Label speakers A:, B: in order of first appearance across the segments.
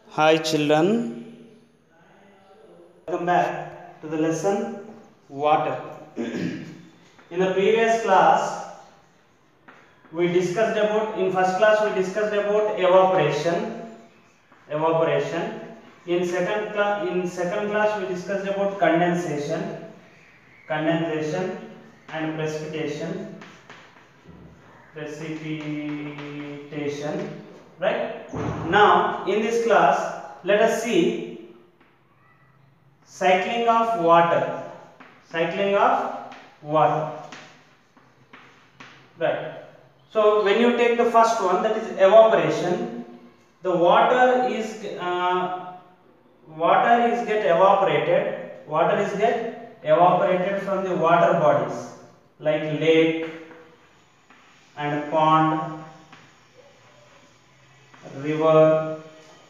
A: Hi children, welcome back to the lesson water. In the previous class we discussed about, in first class we discussed about evaporation. In second class we discussed about condensation and precipitation, right? Now in this class let us see cycling of water, right? So when you take the first one, that is evaporation, the water is get evaporated from the water bodies like lake and pond, river,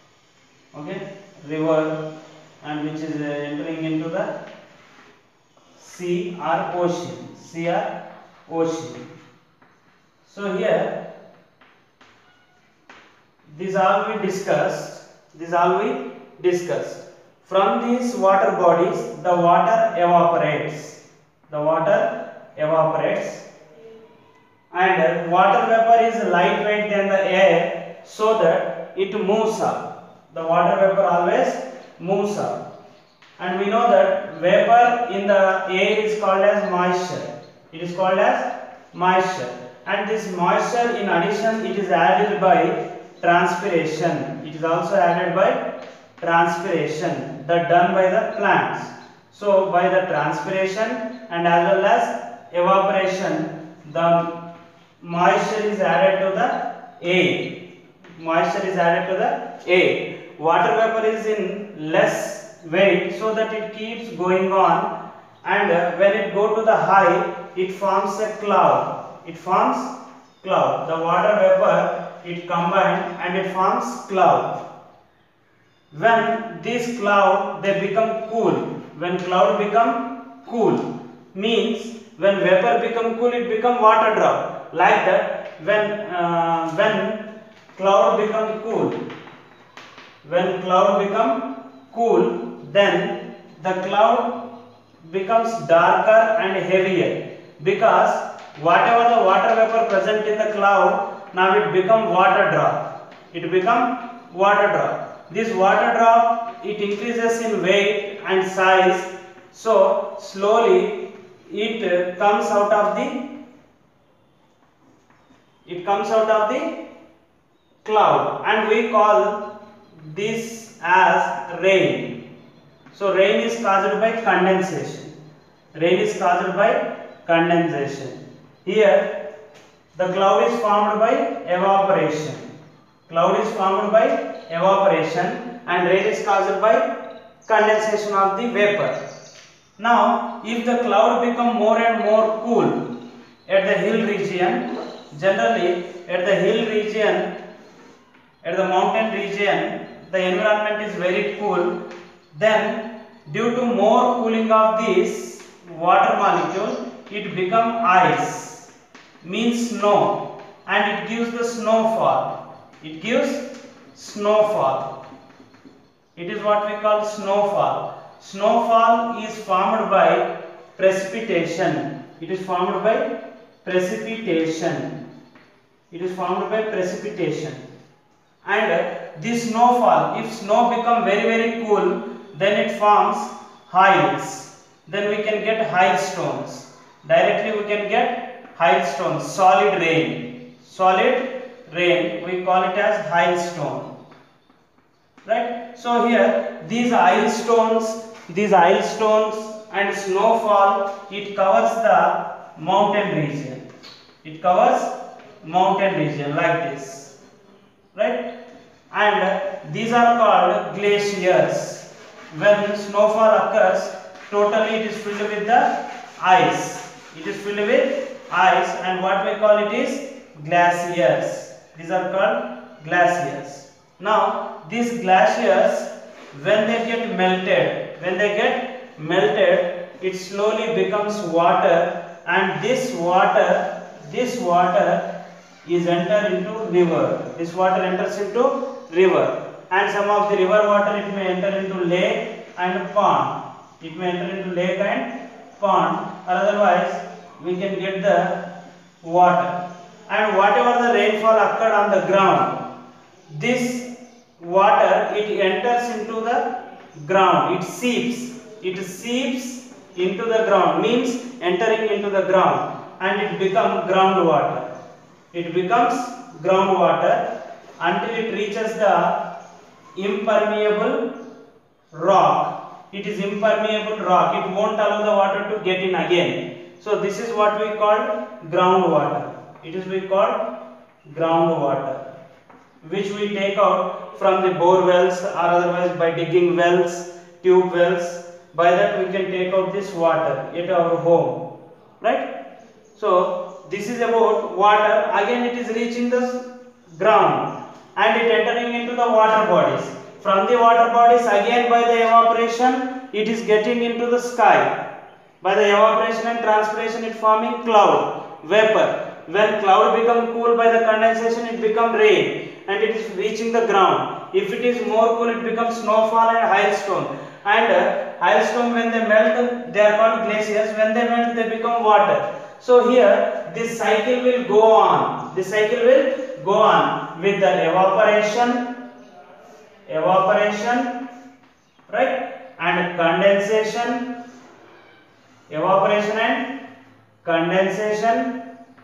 A: and which is entering into the sea or ocean. So here these all we discussed. From these water bodies the water evaporates, and water vapor is lightweight than the air, so that it moves up. The water vapor always moves up, and we know that vapor in the air is called as moisture. And this moisture, in addition, it is added by transpiration. It is also added by transpiration that done by the plants. So by the transpiration and as well as evaporation, the moisture is added to the air. Water vapor is in less weight, so that it keeps going on, and when it go to the high, it forms a cloud. The water vapor, it combined and it forms cloud. When this cloud they become cool, means when vapor become cool, it become water drop. Like that, when cloud become cool, then the cloud becomes darker and heavier, because whatever the water vapor present in the cloud, now it become water drop. This water drop, it increases in weight and size, so slowly it comes out of the cloud, and we call this as rain. So rain is caused by condensation. Here the cloud is formed by evaporation. And rain is caused by condensation of the vapor. Now if the cloud become more and more cool at the hill region, generally at the mountain region, the environment is very cool, then due to more cooling of this water molecule, it become ice, means snow, and it gives the snowfall. It is what we call snowfall. Snowfall is formed by precipitation. And this snowfall, if snow become very very cool, then it forms hails. Then we can get hailstones. Directly we can get hailstones. Solid rain, we call it as hailstone, right? So here these hailstones and snowfall, it covers the mountain region. Like this, right? And these are called glaciers. When snowfall occurs, totally it is filled with the ice. And what we call it is glaciers. These are called glaciers. Now these glaciers, when they get melted, it slowly becomes water, and this water is entered into river. This water enters into river. and some of the river water it may enter into lake and pond. It may enter into lake and pond, or otherwise we can get the water. And whatever the rainfall occurred on the ground, this water it enters into the ground. It seeps into the ground, means entering into the ground, and it becomes groundwater. It becomes groundwater until it reaches the impermeable rock. It is impermeable rock. It won't allow the water to get in again. So this is what we call groundwater. It is we call groundwater, which we take out from the bore wells, or otherwise by digging wells, tube wells. By that we can take out this water at our home, right? So this is about water. Again it is reaching the ground and it entering into the water bodies. From the water bodies, again by the evaporation it is getting into the sky. By the evaporation and transpiration it forming cloud, vapor. When cloud become cool by the condensation, it become rain and it is reaching the ground. If it is more cool, it becomes snowfall and hailstone. And hailstone, when they melt, they are called glaciers. When they melt, they become water. So here this cycle will go on. This cycle will go on with the evaporation, right, and condensation, evaporation and condensation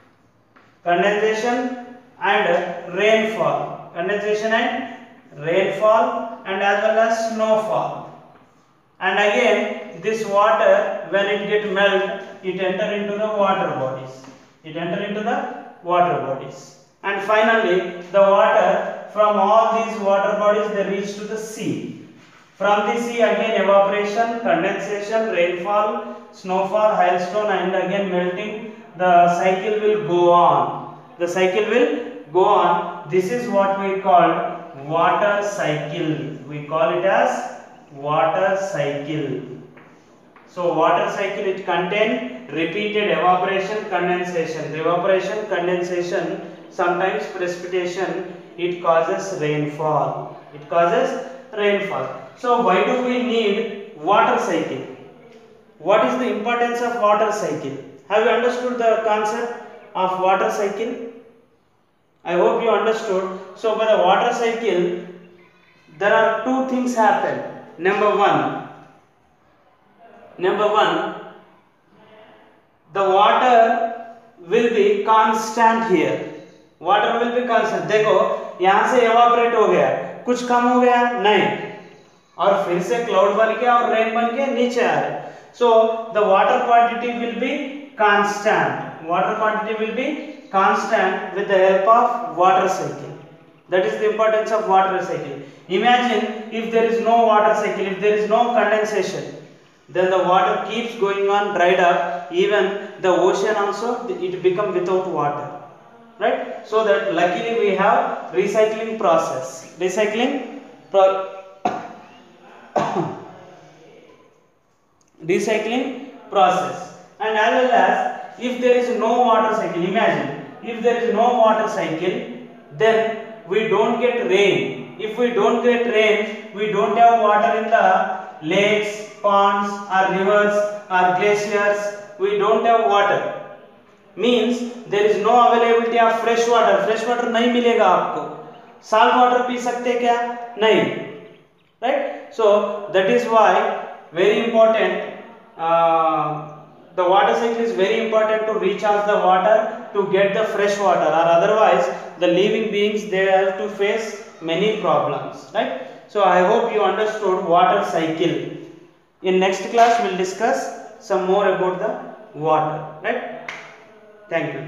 A: and rainfall, condensation and rainfall, and as well as snowfall. And again this water, when it get melt, it enter into the water bodies. It enter into the water bodies. And finally the water from all these water bodies they reach to the sea. From the sea again evaporation, condensation, rainfall, snowfall, hailstone, and again melting. The cycle will go on. The cycle will go on. This is what we call water cycle. We call it as water cycle. So water cycle, it contains repeated evaporation, condensation. The evaporation, condensation, sometimes precipitation, it causes rainfall. It causes rainfall. So why do we need water cycle? What is the importance of water cycle? Have you understood the concept of water cycle? I hope you understood. So by the water cycle, there are two things happen. Number one, the water will be constant here. Water will be constant. देखो यहाँ से evaporate हो गया, कुछ कम हो गया नहीं, और फिर से cloud बन के और rain बन के नीचे आ रहा है. So the water quantity will be constant. Water quantity will be constant with the help of water cycle. That is the importance of water cycle. Imagine if there is no water cycle, if there is no condensation, then the water keeps going on dried up. Even the ocean also, it become without water, right? So that luckily we have recycling process. Recycling process. And as well as if there is no water cycle, imagine if there is no water cycle, then we don't get rain. If we don't get rain, we don't have water in the lakes, ponds, or rivers, or glaciers. We don't have water. Means there is no availability of fresh water. Fresh water नहीं मिलेगा आपको. Salt water P सकते क्या? नहीं. Right? So that is why very important. The water cycle is very important to recharge the water, to get the fresh water, or otherwise the living beings they have to face many problems, right? So I hope you understood water cycle. In next class we will discuss some more about the water, right? Thank you.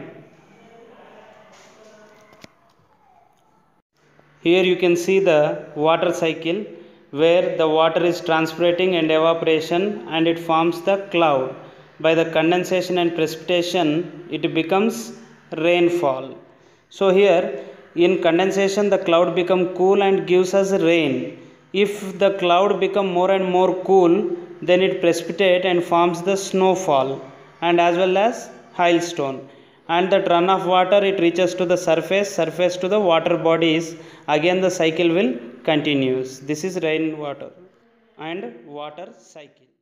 A: Here you can see the water cycle where the water is transpirating and evaporation and it forms the cloud. By the condensation and precipitation, it becomes rainfall. So here in condensation the cloud become cool and gives us rain. If the cloud become more and more cool, then it precipitate and forms the snowfall and as well as hailstone. And that runoff water it reaches to the surface to the water bodies. Again the cycle will continues. This is rainwater and water cycle.